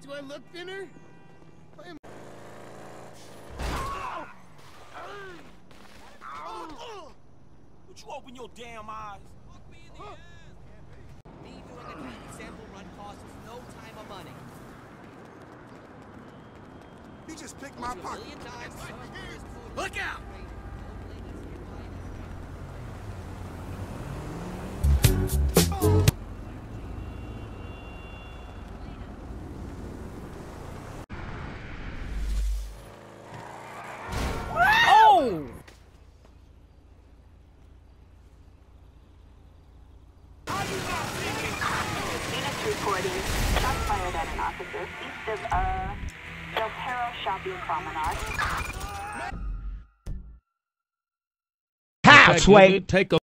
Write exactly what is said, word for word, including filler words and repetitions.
Do I look thinner? I am... Would you open your damn eyes? Look me in the ass. Me doing a tiny sample run costs no time or money. He just picked my pocket. Look out! Oh! Units reporting shots fired at an officer east of uh Del Perro Shopping Promenade. Halfway. Take a